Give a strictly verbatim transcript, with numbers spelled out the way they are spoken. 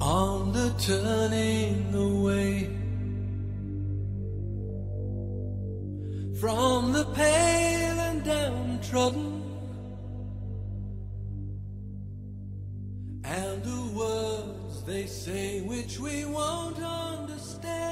on the turning away from the pale and downtrodden, and the words they say which we won't understand.